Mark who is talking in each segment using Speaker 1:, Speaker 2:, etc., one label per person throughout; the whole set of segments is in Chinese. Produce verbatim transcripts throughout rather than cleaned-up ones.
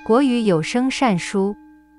Speaker 1: 国语有声善书。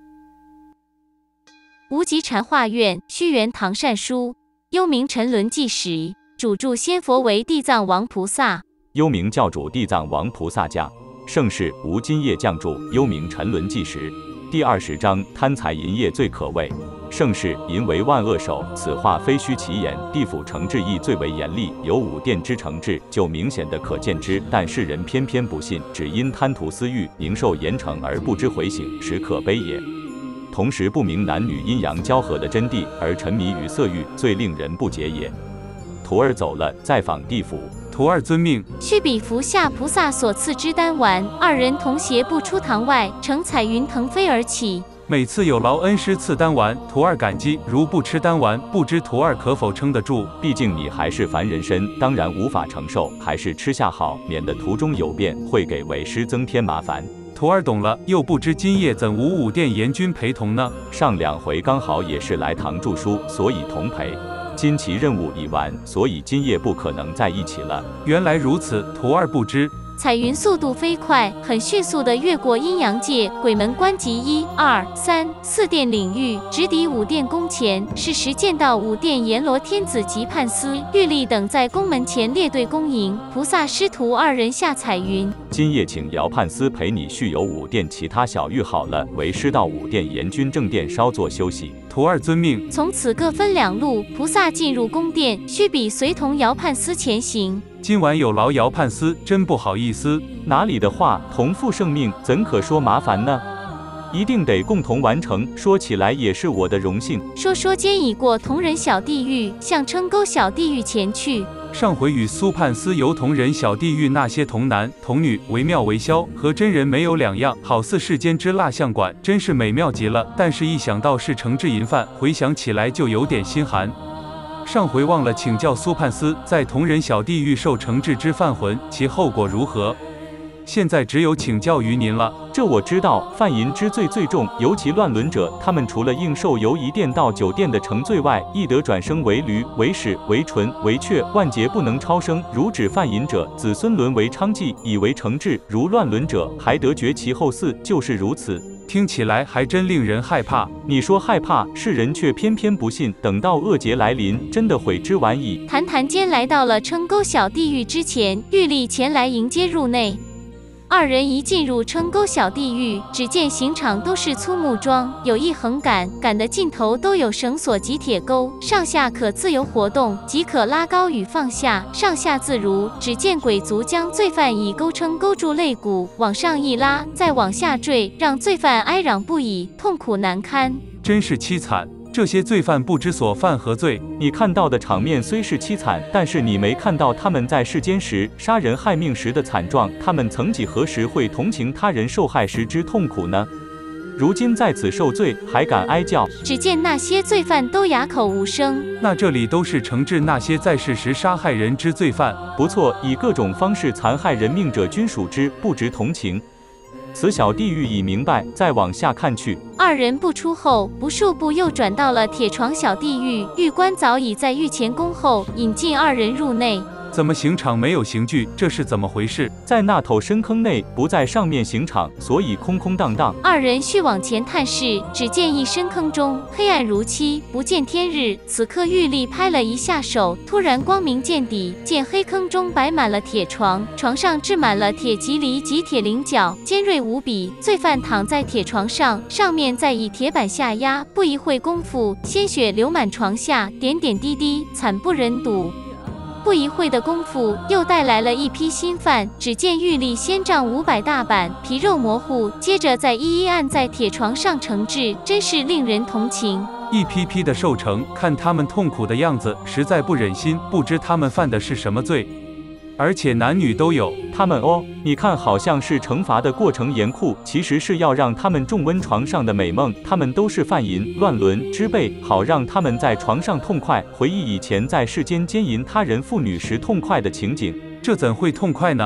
Speaker 2: 无极禅化院虚元堂善书，幽冥沉沦纪实，主著仙佛为地藏王菩萨。
Speaker 3: 幽冥教主地藏王菩萨驾，盛世无今业降注幽冥沉沦纪实。第二十章贪财淫业最可畏。盛世淫为万恶首，此话非虚其言。地府惩治亦最为严厉，有五殿之惩治，就明显的可见之。但世人偏偏不信，只因贪图私欲，宁受严惩而不知悔醒，实可悲也。同时不明男女阴阳交合的真谛，而沉迷于色欲，最令人不解也。徒儿走了，再访地府。
Speaker 4: 徒儿遵命。
Speaker 2: 须比伏下菩萨所赐之丹丸，二人同携步出堂外，乘彩云腾飞而起。
Speaker 4: 每次有劳恩师赐丹丸，徒儿感激。如不吃丹丸，不知徒儿可否撑得住？
Speaker 3: 毕竟你还是凡人身，当然无法承受，还是吃下好，免得途中有变，会给为师增添麻烦。
Speaker 4: 徒儿懂了，又不知今夜怎无五殿阎君陪同呢？
Speaker 3: 上两回刚好也是来堂著书，所以同陪。今其任务已完，所以今夜不可能在一起了。
Speaker 4: 原来如此，徒儿不知。
Speaker 2: 彩云速度飞快，很迅速地越过阴阳界、鬼门关及一、二、三、四殿领域，直抵五殿宫前。是时见到五殿阎罗天子及判司、玉历等在宫门前列队恭迎。菩萨师徒二人下彩云。
Speaker 3: 今夜请姚判司陪你续有五殿其他小玉好了，为师到五殿阎君正殿稍作休息。
Speaker 4: 徒儿遵命。
Speaker 2: 从此各分两路，菩萨进入宫殿，须比随同姚判司前行。
Speaker 4: 今晚有劳姚判司，真不好意思。
Speaker 3: 哪里的话，同负盛命，怎可说麻烦呢？一定得共同完成，说起来也是我的荣幸。
Speaker 2: 说说间已过同人小地狱，向郴沟小地狱前去。
Speaker 4: 上回与苏判司游同人小地狱，那些童男童女惟妙惟肖，和真人没有两样，好似世间之蜡像馆，真是美妙极了。但是一想到是惩治淫犯，回想起来就有点心寒。上回忘了请教苏判司，在同人小地狱受惩治之犯魂，其后果如何？现在只有请教于您了。
Speaker 3: 这我知道，犯淫之罪最重，尤其乱伦者，他们除了应受由一殿到九殿的惩罪外，亦得转生为驴、为豕、为豚、为雀，万劫不能超生。如只犯淫者，子孙沦为娼妓，以为惩治；如乱伦者，还得绝其后嗣，就是如此。
Speaker 4: 听起来还真令人害怕。
Speaker 3: 你说害怕，世人却偏偏不信，等到恶劫来临，真的悔之晚矣。
Speaker 2: 谈谈间来到了郴沟小地狱之前，玉历前来迎接入内。二人一进入郴沟小地狱，只见刑场都是粗木桩，有一横杆，杆的尽头都有绳索及铁钩，上下可自由活动，即可拉高与放下，上下自如。只见鬼卒将罪犯以钩撑勾住肋骨，往上一拉，再往下坠，让罪犯哀嚷不已，痛苦难堪，
Speaker 4: 真是凄惨。这些罪犯不知所犯何罪。
Speaker 3: 你看到的场面虽是凄惨，但是你没看到他们在世间时杀人害命时的惨状。他们曾几何时会同情他人受害时之痛苦呢？如今在此受罪，还敢哀叫？
Speaker 2: 只见那些罪犯都哑口无声。
Speaker 4: 那这里都是惩治那些在世时杀害人之罪犯。
Speaker 3: 不错，以各种方式残害人命者均属之，不值同情。此小地狱已明白，再往下看去。
Speaker 2: 二人不出后，不数步又转到了铁床小地狱，狱官早已在狱前恭候，引进二人入内。
Speaker 4: 怎么刑场没有刑具？这是怎么回事？
Speaker 3: 在那头深坑内，不在上面刑场，所以空空荡荡。
Speaker 2: 二人续往前探视，只见一深坑中黑暗如漆，不见天日。此刻玉历拍了一下手，突然光明见底，见黑坑中摆满了铁床，床上置满了铁蒺藜及铁菱角，尖锐无比。罪犯躺在铁床上，上面再以铁板下压，不一会功夫，鲜血流满床下，点点滴滴，惨不忍睹。不一会的功夫，又带来了一批新犯。只见玉历先杖五百大板，皮肉模糊，接着再一一按在铁床上惩治，真是令人同情。
Speaker 4: 一批批的受惩，看他们痛苦的样子，实在不忍心。不知他们犯的是什么罪，而且男女都有。
Speaker 3: 他们哦，你看好像是惩罚的过程严酷，其实是要让他们重温床上的美梦。他们都是犯淫、乱伦之辈，好让他们在床上痛快，回忆以前在世间奸淫他人妇女时痛快的情景。
Speaker 4: 这怎会痛快呢？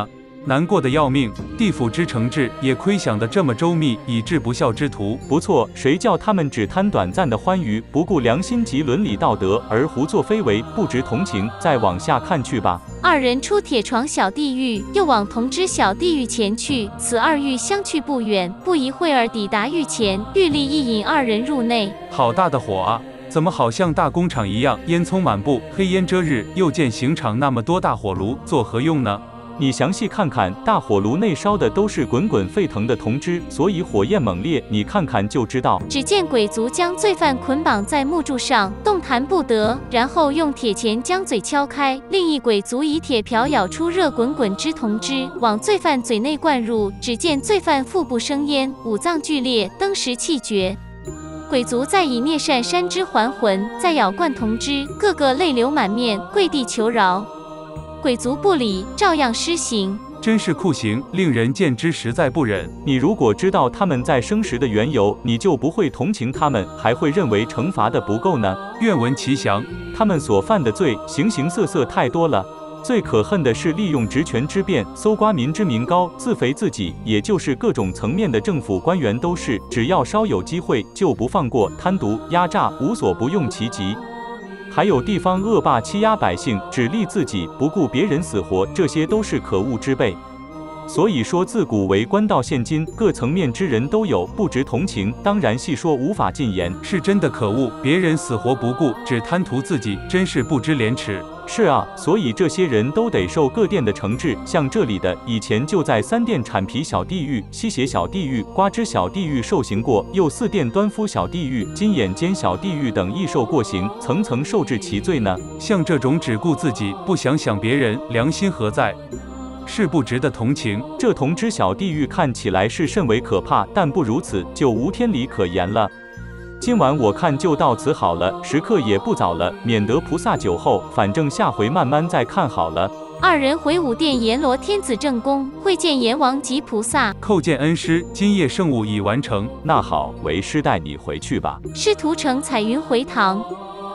Speaker 4: 难过的要命。地府之惩治也亏想得这么周密，以致不孝之徒。
Speaker 3: 不错，谁叫他们只贪短暂的欢愉，不顾良心及伦理道德，而胡作非为，不值同情。再往下看去吧。
Speaker 2: 二人出铁床小地狱，又往同知小地狱前去。此二狱相去不远，不一会儿抵达狱前，狱吏一引二人入内。
Speaker 4: 好大的火啊！怎么好像大工厂一样，烟囱满布，黑烟遮日？又见刑场那么多大火炉，作何用呢？
Speaker 3: 你详细看看，大火炉内烧的都是滚滚沸腾的铜汁，所以火焰猛烈，你看看就知道。
Speaker 2: 只见鬼卒将罪犯捆绑在木柱上，动弹不得，然后用铁钳将嘴敲开，另一鬼卒以铁瓢舀出热滚滚之铜汁，往罪犯嘴内灌入。只见罪犯腹部生烟，五脏剧烈，登时气绝。鬼卒再以镊扇山之还魂，再舀灌铜汁，个个泪流满面，跪地求饶。鬼卒不理，照样施行。
Speaker 4: 真是酷刑，令人见之实在不忍。
Speaker 3: 你如果知道他们在生时的缘由，你就不会同情他们，还会认为惩罚的不够呢。
Speaker 4: 愿闻其详。
Speaker 3: 他们所犯的罪，形形色色太多了。最可恨的是利用职权之便，搜刮民脂民膏，自肥自己，也就是各种层面的政府官员都是，只要稍有机会就不放过，贪渎、压榨，无所不用其极。还有地方恶霸欺压百姓，只利自己，不顾别人死活，这些都是可恶之辈。所以说，自古为官到现今，各层面之人都有，不值同情。当然细说无法尽言，
Speaker 4: 是真的可恶，别人死活不顾，只贪图自己，真是不知廉耻。
Speaker 3: 是啊，所以这些人都得受各殿的惩治。像这里的，以前就在三殿铲皮小地狱、吸血小地狱、刮脂小地狱受刑过，又四殿端夫小地狱、金眼尖小地狱等亦受过刑，层层受治其罪呢。
Speaker 4: 像这种只顾自己，不想想别人，良心何在？是不值得同情。
Speaker 3: 这铜汁小地狱看起来是甚为可怕，但不如此就无天理可言了。今晚我看就到此好了，时刻也不早了，免得菩萨酒后，反正下回慢慢再看好了。
Speaker 2: 二人回五殿阎罗天子正宫，会见阎王及菩萨，
Speaker 4: 叩见恩师，今夜圣物已完成。
Speaker 3: 那好，为师带你回去吧。
Speaker 2: 师徒乘彩云回堂。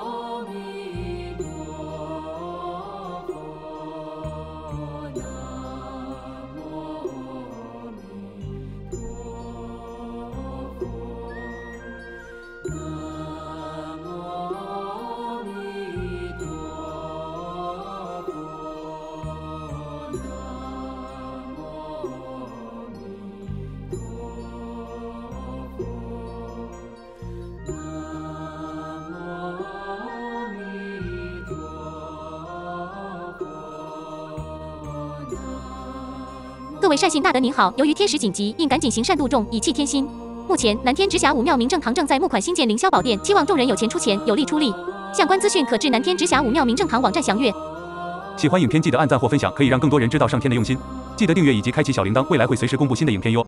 Speaker 2: 各位善信大德您好，由于天时紧急，应赶紧行善度众，以弃天心。目前南天直辖武庙明正堂正在募款新建凌霄宝殿，期望众人有钱出钱，有力出力。相关资讯可至南天直辖武庙明正堂网站详阅。
Speaker 4: 喜欢影片记得按赞或分享，可以让更多人知道上天的用心。记得订阅以及开启小铃铛，未来会随时公布新的影片哟。